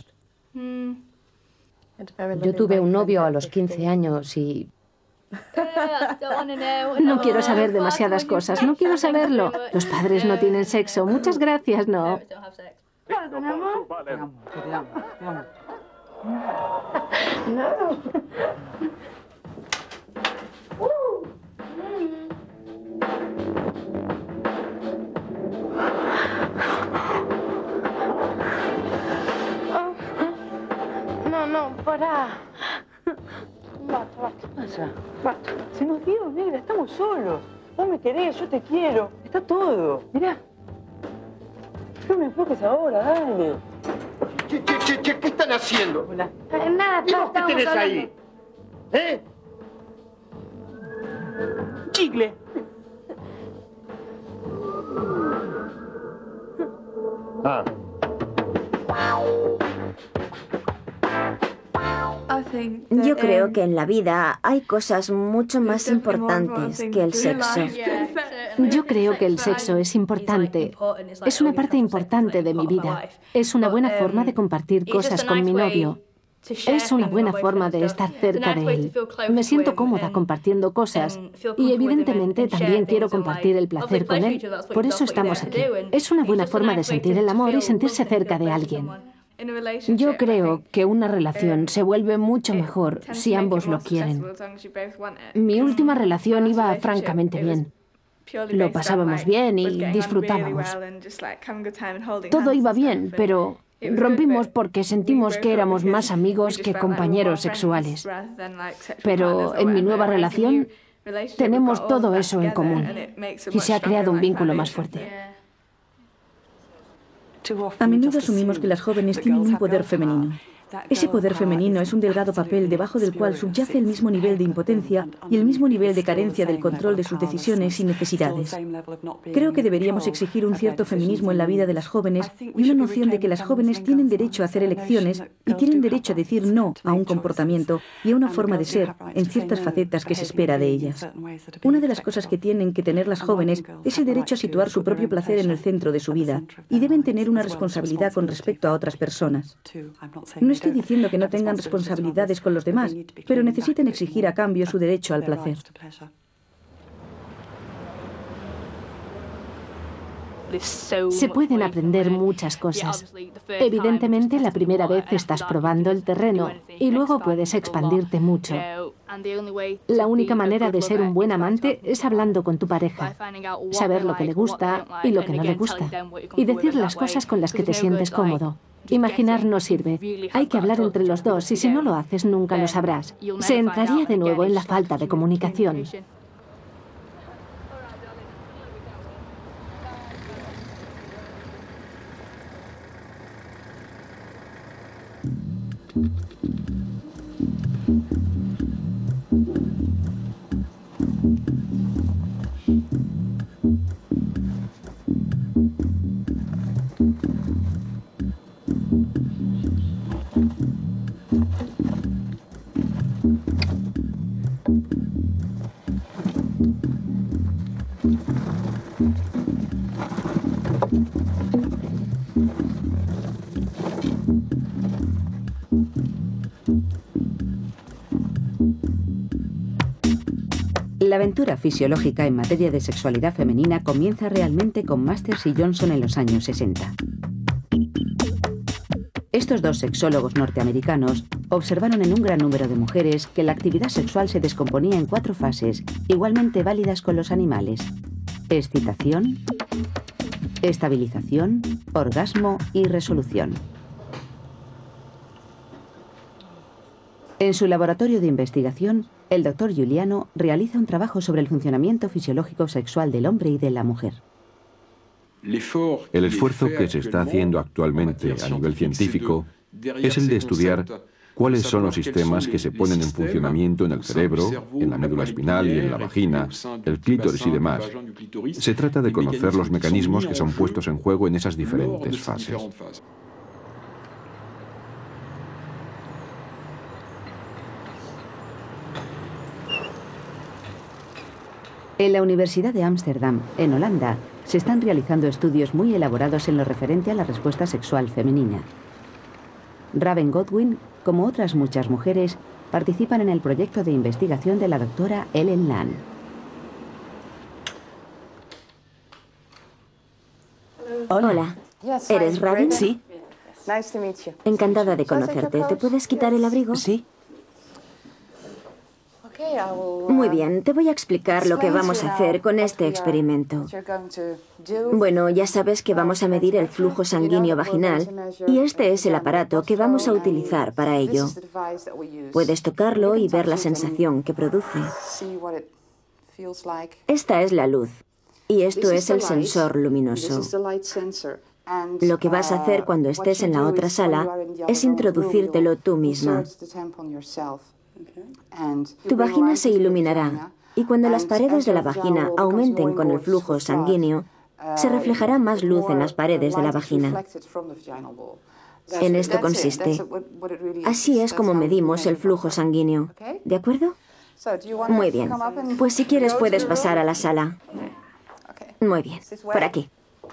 Yo tuve un novio a los quince años y... No quiero saber demasiadas cosas, no quiero saberlo. Los padres no tienen sexo, muchas gracias, no. No, no, pará. Basta, basta. ¿Qué pasa? Basta. Se nos dio, negra, estamos solos. Vos me querés, yo te quiero. Está todo. Mirá. No me enfoques ahora, dale. Che, che, che, che, ¿qué están haciendo? Hola. Eh, nada, ¿Y vos qué tenés hablando. ahí? ¿Eh? Chicle. Ah. Yo creo que en la vida hay cosas mucho más importantes que el sexo. Yo creo que el sexo es importante. Es una parte importante de mi vida. Es una buena forma de compartir cosas con mi novio. Es una buena forma de estar cerca de él. Me siento cómoda compartiendo cosas y evidentemente también quiero compartir el placer con él. Por eso estamos aquí. Es una buena forma de sentir el amor y sentirse cerca de alguien. Yo creo que una relación se vuelve mucho mejor si ambos lo quieren. Mi última relación iba francamente bien. Lo pasábamos bien y disfrutábamos. Todo iba bien, pero rompimos porque sentimos que éramos más amigos que compañeros sexuales. Pero en mi nueva relación tenemos todo eso en común y se ha creado un vínculo más fuerte. A menudo asumimos que las jóvenes tienen un poder femenino. Ese poder femenino es un delgado papel debajo del cual subyace el mismo nivel de impotencia y el mismo nivel de carencia del control de sus decisiones y necesidades. Creo que deberíamos exigir un cierto feminismo en la vida de las jóvenes y una noción de que las jóvenes tienen derecho a hacer elecciones y tienen derecho a decir no a un comportamiento y a una forma de ser en ciertas facetas que se espera de ellas. Una de las cosas que tienen que tener las jóvenes es el derecho a situar su propio placer en el centro de su vida y deben tener una responsabilidad con respecto a otras personas. No estoy diciendo que no tengan responsabilidades con los demás, pero necesitan exigir a cambio su derecho al placer. Se pueden aprender muchas cosas. Evidentemente, la primera vez estás probando el terreno y luego puedes expandirte mucho. La única manera de ser un buen amante es hablando con tu pareja, saber lo que le gusta y lo que no le gusta, y decir las cosas con las que te sientes cómodo. Imaginar no sirve. Hay que hablar entre los dos y si no lo haces nunca lo sabrás. Se entraría de nuevo en la falta de comunicación. La aventura fisiológica en materia de sexualidad femenina comienza realmente con Masters y Johnson en los años sesenta. Estos dos sexólogos norteamericanos observaron en un gran número de mujeres que la actividad sexual se descomponía en cuatro fases, igualmente válidas con los animales: excitación, estabilización, orgasmo y resolución. En su laboratorio de investigación, el doctor Giuliano realiza un trabajo sobre el funcionamiento fisiológico sexual del hombre y de la mujer. El esfuerzo que se está haciendo actualmente a nivel científico es el de estudiar cuáles son los sistemas que se ponen en funcionamiento en el cerebro, en la médula espinal y en la vagina, el clítoris y demás. Se trata de conocer los mecanismos que son puestos en juego en esas diferentes fases. En la Universidad de Ámsterdam, en Holanda, se están realizando estudios muy elaborados en lo referente a la respuesta sexual femenina. Raven Godwin, como otras muchas mujeres, participan en el proyecto de investigación de la doctora Ellen Lam. Hola. ¿Eres Raven? Sí. Encantada de conocerte. ¿Te puedes quitar el abrigo? Sí. Muy bien, te voy a explicar lo que vamos a hacer con este experimento. Bueno, ya sabes que vamos a medir el flujo sanguíneo vaginal y este es el aparato que vamos a utilizar para ello. Puedes tocarlo y ver la sensación que produce. Esta es la luz y esto es el sensor luminoso. Lo que vas a hacer cuando estés en la otra sala es introducírtelo tú misma. Tu vagina se iluminará y cuando las paredes de la vagina aumenten con el flujo sanguíneo, se reflejará más luz en las paredes de la vagina. En esto consiste. Así es como medimos el flujo sanguíneo. ¿De acuerdo? Muy bien. Pues si quieres puedes pasar a la sala. Muy bien. Por aquí.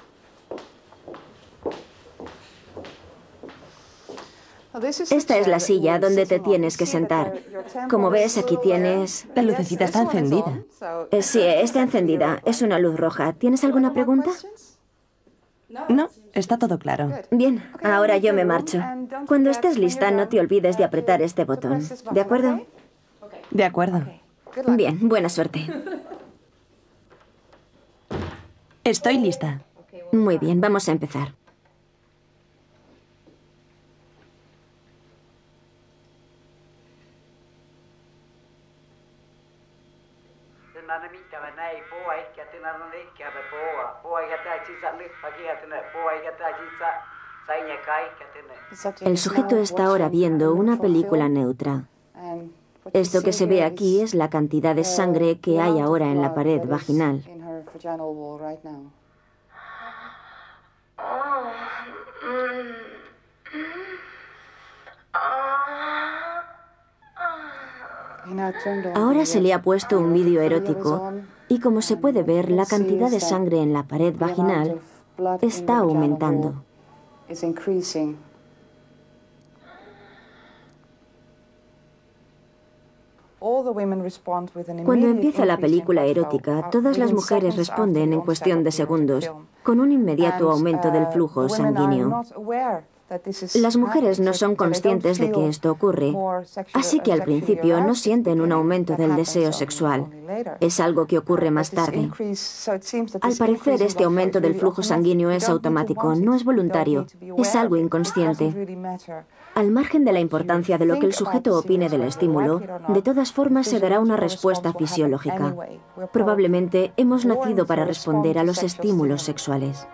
Esta es la silla donde te tienes que sentar. Como ves, aquí tienes... La lucecita está encendida. Eh, sí, está encendida. Es una luz roja. ¿Tienes alguna pregunta? No, está todo claro. Bien, ahora yo me marcho. Cuando estés lista, no te olvides de apretar este botón. ¿De acuerdo? De acuerdo. Bien, buena suerte. Estoy lista. Muy bien, vamos a empezar. El sujeto está ahora viendo una película neutra. Esto que se ve aquí es la cantidad de sangre que hay ahora en la pared vaginal. Ahora se le ha puesto un vídeo erótico y como se puede ver, la cantidad de sangre en la pared vaginal está aumentando. Cuando empieza la película erótica, todas las mujeres responden en cuestión de segundos, con un inmediato aumento del flujo sanguíneo. Las mujeres no son conscientes de que esto ocurre, así que al principio no sienten un aumento del deseo sexual. Es algo que ocurre más tarde. Al parecer, este aumento del flujo sanguíneo es automático, no es voluntario, es algo inconsciente. Al margen de la importancia de lo que el sujeto opine del estímulo, de todas formas se dará una respuesta fisiológica. Probablemente hemos nacido para responder a los estímulos sexuales.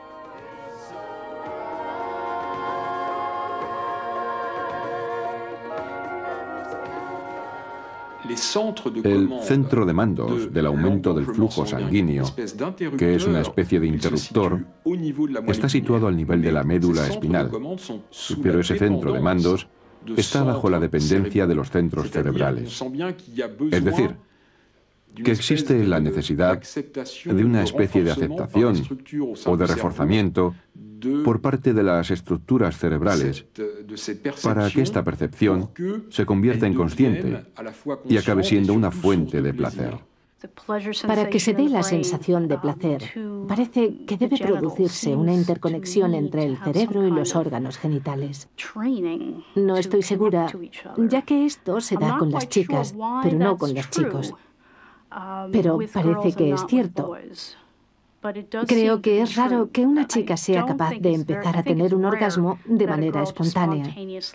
El centro de mandos del aumento del flujo sanguíneo, que es una especie de interruptor, está situado al nivel de la médula espinal, pero ese centro de mandos está bajo la dependencia de los centros cerebrales. Es decir, que existe la necesidad de una especie de aceptación o de reforzamiento por parte de las estructuras cerebrales para que esta percepción se convierta en consciente y acabe siendo una fuente de placer. Para que se dé la sensación de placer, parece que debe producirse una interconexión entre el cerebro y los órganos genitales. No estoy segura, ya que esto se da con las chicas, pero no con los chicos. Pero parece que es cierto. Creo que es raro que una chica sea capaz de empezar a tener un orgasmo de manera espontánea.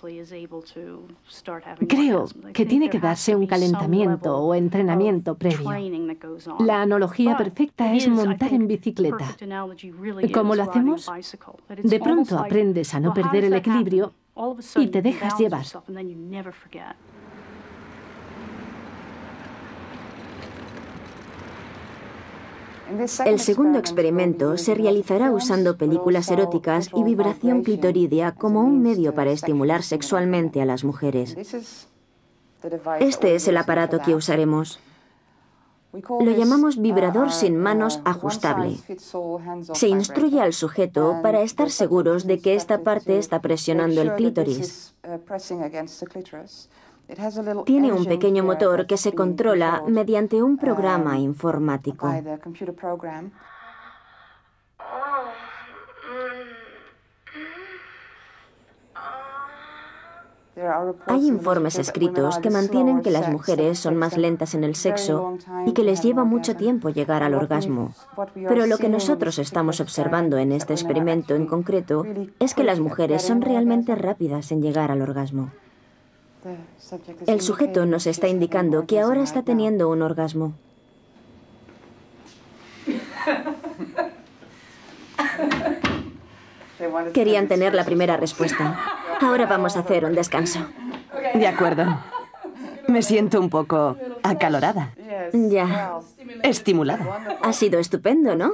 Creo que tiene que darse un calentamiento o entrenamiento previo. La analogía perfecta es montar en bicicleta. ¿Cómo lo hacemos? De pronto aprendes a no perder el equilibrio y te dejas llevar. El segundo experimento se realizará usando películas eróticas y vibración clitoridia como un medio para estimular sexualmente a las mujeres. Este es el aparato que usaremos. Lo llamamos vibrador sin manos ajustable. Se instruye al sujeto para estar seguros de que esta parte está presionando el clítoris. Tiene un pequeño motor que se controla mediante un programa informático. Hay informes escritos que mantienen que las mujeres son más lentas en el sexo y que les lleva mucho tiempo llegar al orgasmo. Pero lo que nosotros estamos observando en este experimento en concreto es que las mujeres son realmente rápidas en llegar al orgasmo. El sujeto nos está indicando que ahora está teniendo un orgasmo. Querían tener la primera respuesta. Ahora vamos a hacer un descanso. De acuerdo. Me siento un poco acalorada. Ya. Estimulada. Ha sido estupendo, ¿no?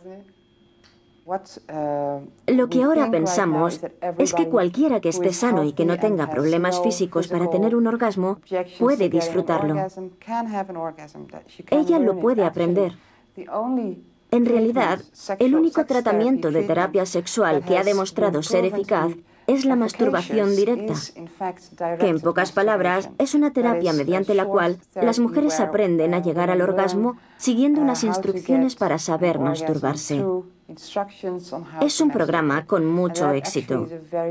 Lo que ahora pensamos es que cualquiera que esté sano y que no tenga problemas físicos para tener un orgasmo puede disfrutarlo. Ella lo puede aprender. En realidad, el único tratamiento de terapia sexual que ha demostrado ser eficaz es la masturbación directa, que en pocas palabras es una terapia mediante la cual las mujeres aprenden a llegar al orgasmo siguiendo unas instrucciones para saber masturbarse. Es un programa con mucho éxito.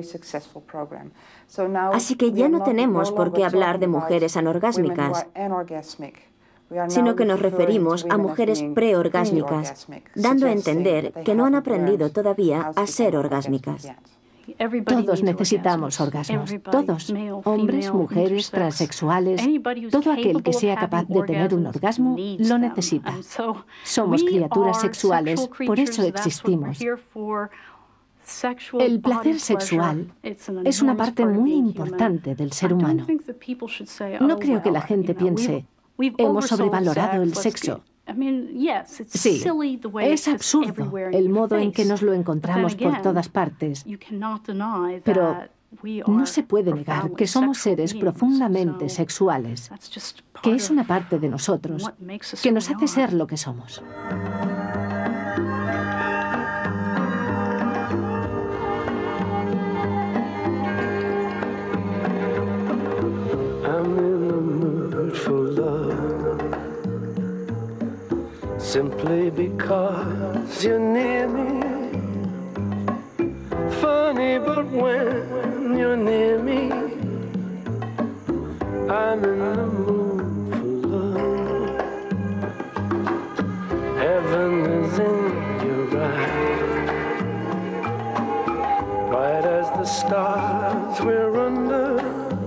Así que ya no tenemos por qué hablar de mujeres anorgásmicas, sino que nos referimos a mujeres preorgásmicas, dando a entender que no han aprendido todavía a ser orgásmicas. Todos necesitamos orgasmos, todos, hombres, mujeres, transexuales, todo aquel que sea capaz de tener un orgasmo lo necesita. Somos criaturas sexuales, por eso existimos. El placer sexual es una parte muy importante del ser humano. No creo que la gente piense, hemos sobrevalorado el sexo. Sí, es absurdo el modo en que nos lo encontramos por todas partes, pero no se puede negar que somos seres profundamente sexuales, que es una parte de nosotros que nos hace ser lo que somos. Simply because you're near me. Funny, but when you're near me, I'm in the mood for love. Heaven is in your eyes, bright as the stars we're under.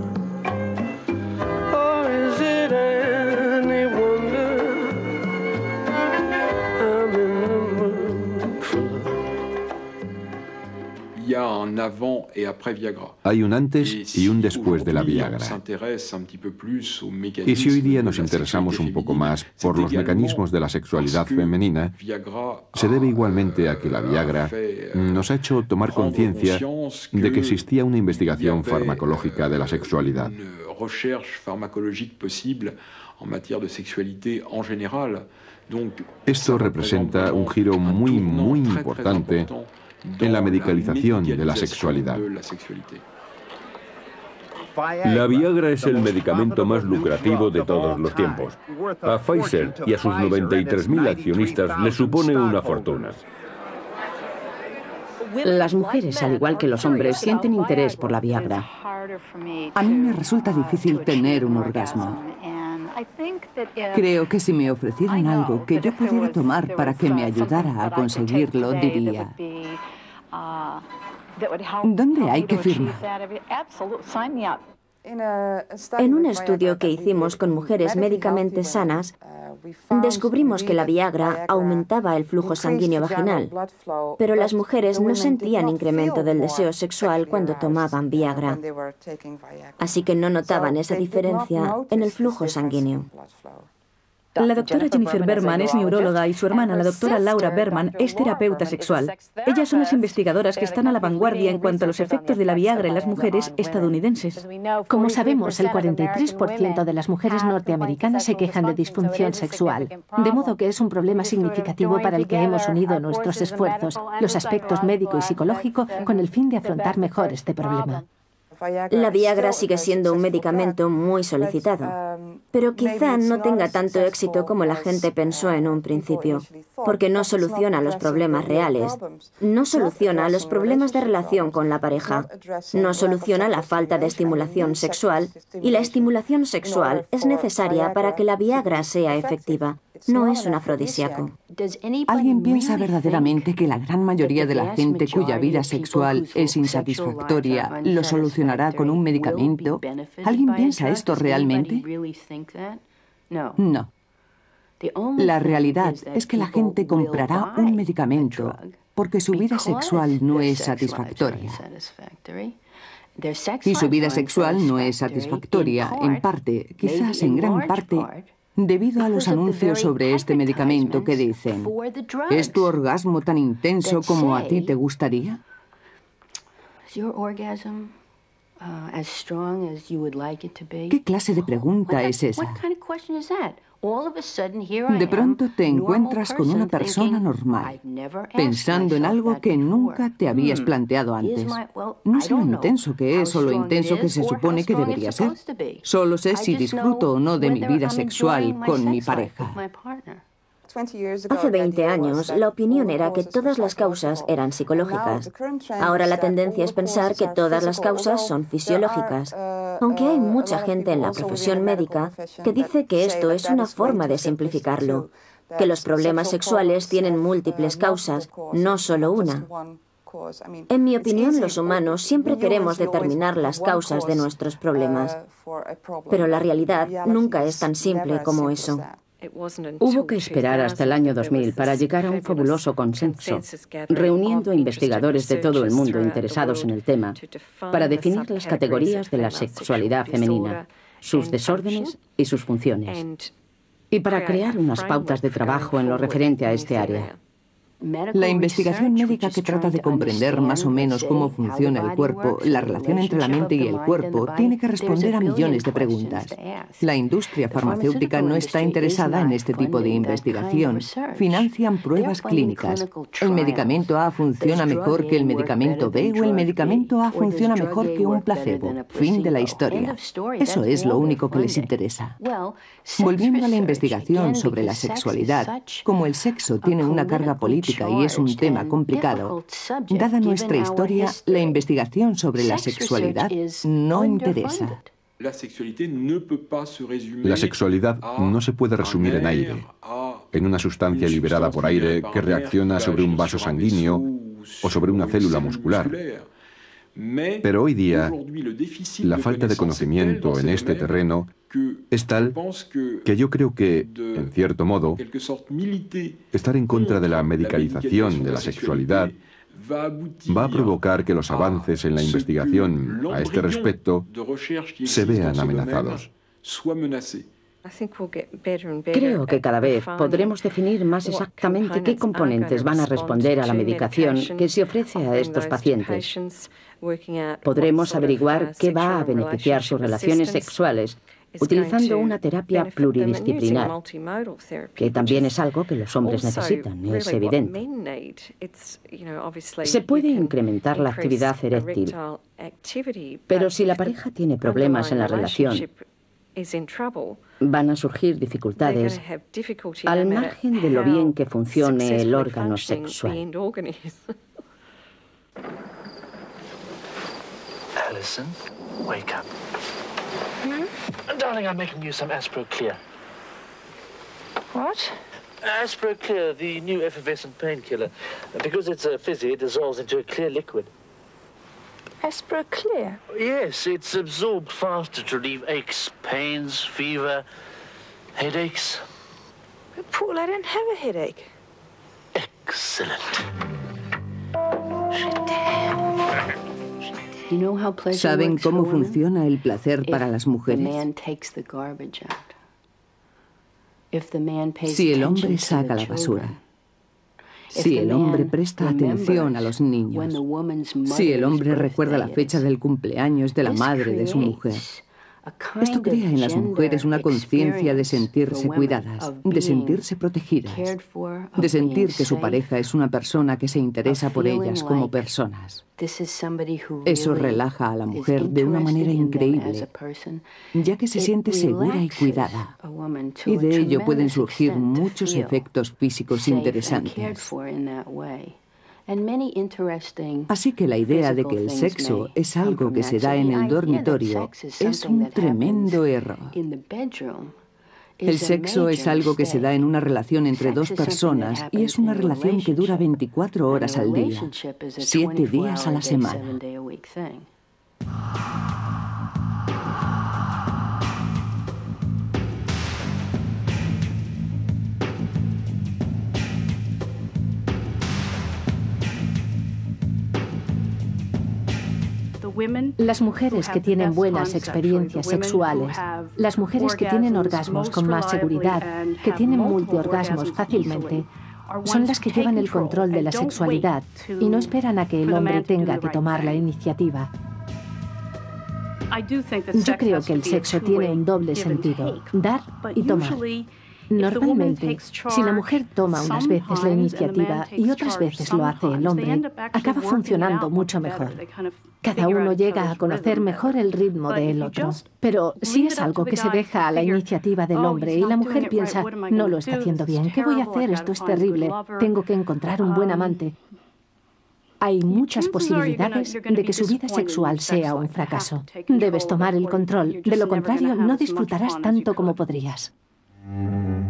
Or is it any wonder? Hay un antes y un después de la Viagra. Y si hoy día nos interesamos un poco más por los mecanismos de la sexualidad femenina, se debe igualmente a que la Viagra nos ha hecho tomar conciencia de que existía una investigación farmacológica de la sexualidad. Esto representa un giro muy, muy importante en la medicalización de la sexualidad. La Viagra es el medicamento más lucrativo de todos los tiempos. A Pfizer y a sus noventa y tres mil accionistas les supone una fortuna. Las mujeres, al igual que los hombres, sienten interés por la Viagra. A mí me resulta difícil tener un orgasmo. Creo que si me ofrecieran algo que yo pudiera tomar para que me ayudara a conseguirlo, diría: ¿dónde hay que firmar? En un estudio que hicimos con mujeres médicamente sanas, descubrimos que la Viagra aumentaba el flujo sanguíneo vaginal, pero las mujeres no sentían incremento del deseo sexual cuando tomaban Viagra, así que no notaban esa diferencia en el flujo sanguíneo. La doctora Jennifer Berman es neuróloga y su hermana, la doctora Laura Berman, es terapeuta sexual. Ellas son las investigadoras que están a la vanguardia en cuanto a los efectos de la Viagra en las mujeres estadounidenses. Como sabemos, el cuarenta y tres por ciento de las mujeres norteamericanas se quejan de disfunción sexual, de modo que es un problema significativo para el que hemos unido nuestros esfuerzos, los aspectos médico y psicológico, con el fin de afrontar mejor este problema. La Viagra sigue siendo un medicamento muy solicitado, pero quizá no tenga tanto éxito como la gente pensó en un principio, porque no soluciona los problemas reales, no soluciona los problemas de relación con la pareja, no soluciona la falta de estimulación sexual, y la estimulación sexual es necesaria para que la Viagra sea efectiva. No es un afrodisíaco. ¿Alguien piensa verdaderamente que la gran mayoría de la gente cuya vida sexual es insatisfactoria lo solucionará con un medicamento? ¿Alguien piensa esto realmente? No. La realidad es que la gente comprará un medicamento porque su vida sexual no es satisfactoria. Y su vida sexual no es satisfactoria, en parte, quizás en gran parte, debido a los anuncios sobre este medicamento que dicen: ¿es tu orgasmo tan intenso como a ti te gustaría? ¿Qué clase de pregunta es esa? De pronto te encuentras con una persona normal, pensando en algo que nunca te habías planteado antes. No sé lo intenso que es o lo intenso que se supone que debería ser. Solo sé si disfruto o no de mi vida sexual con mi pareja. Hace veinte años, la opinión era que todas las causas eran psicológicas. Ahora la tendencia es pensar que todas las causas son fisiológicas, aunque hay mucha gente en la profesión médica que dice que esto es una forma de simplificarlo, que los problemas sexuales tienen múltiples causas, no solo una. En mi opinión, los humanos siempre queremos determinar las causas de nuestros problemas, pero la realidad nunca es tan simple como eso. Hubo que esperar hasta el año dos mil para llegar a un fabuloso consenso, reuniendo a investigadores de todo el mundo interesados en el tema, para definir las categorías de la sexualidad femenina, sus desórdenes y sus funciones, y para crear unas pautas de trabajo en lo referente a este área. La investigación médica que trata de comprender más o menos cómo funciona el cuerpo, la relación entre la mente y el cuerpo, tiene que responder a millones de preguntas. La industria farmacéutica no está interesada en este tipo de investigación. Financian pruebas clínicas. El medicamento A funciona mejor que el medicamento B o el medicamento A funciona mejor que un placebo. Fin de la historia. Eso es lo único que les interesa. Volviendo a la investigación sobre la sexualidad, como el sexo tiene una carga política y es un tema complicado, dada nuestra historia, la investigación sobre la sexualidad no interesa. La sexualidad no se puede resumir en aire, en una sustancia liberada por aire que reacciona sobre un vaso sanguíneo o sobre una célula muscular. Pero hoy día, la falta de conocimiento en este terreno es tal que yo creo que, en cierto modo, estar en contra de la medicalización de la sexualidad va a provocar que los avances en la investigación a este respecto se vean amenazados. Creo que cada vez podremos definir más exactamente qué componentes van a responder a la medicación que se ofrece a estos pacientes. Podremos averiguar qué va a beneficiar sus relaciones sexuales utilizando una terapia pluridisciplinar, que también es algo que los hombres necesitan, es evidente. Se puede incrementar la actividad eréctil, pero si la pareja tiene problemas en la relación, van a surgir dificultades al margen de lo bien que funcione el órgano sexual. Alison, wake up. Hmm? Darling, I'm making you some Aspro Clear. What? Aspro Clear, the new effervescent painkiller. Because it's a fizzy, it dissolves into a clear liquid. Aspro Clear? Yes, it's absorbed faster to relieve aches, pains, fever, headaches. But Paul, I don't have a headache. Excellent. ¿Saben cómo funciona el placer para las mujeres? Si el hombre saca la basura, si el hombre presta atención a los niños, si el hombre recuerda la fecha del cumpleaños de la madre de su mujer, esto crea en las mujeres una conciencia de sentirse cuidadas, de sentirse protegidas, de sentir que su pareja es una persona que se interesa por ellas como personas. Eso relaja a la mujer de una manera increíble, ya que se siente segura y cuidada. Y de ello pueden surgir muchos efectos físicos interesantes. Así que la idea de que el sexo es algo que se da en el dormitorio es un tremendo error. El sexo es algo que se da en una relación entre dos personas y es una relación que dura veinticuatro horas al día, siete días a la semana. Las mujeres que tienen buenas experiencias sexuales, las mujeres que tienen orgasmos con más seguridad, que tienen multiorgasmos fácilmente, son las que llevan el control de la sexualidad y no esperan a que el hombre tenga que tomar la iniciativa. Yo creo que el sexo tiene un doble sentido, dar y tomar. Normalmente, si la mujer toma unas veces la iniciativa y otras veces lo hace el hombre, acaba funcionando mucho mejor. Cada uno llega a conocer mejor el ritmo del otro. Pero si es algo que se deja a la iniciativa del hombre y la mujer piensa, no lo está haciendo bien, ¿qué voy a hacer? Esto es terrible, tengo que encontrar un buen amante. Hay muchas posibilidades de que su vida sexual sea un fracaso. Debes tomar el control, de lo contrario no disfrutarás tanto como podrías. Mm-hmm.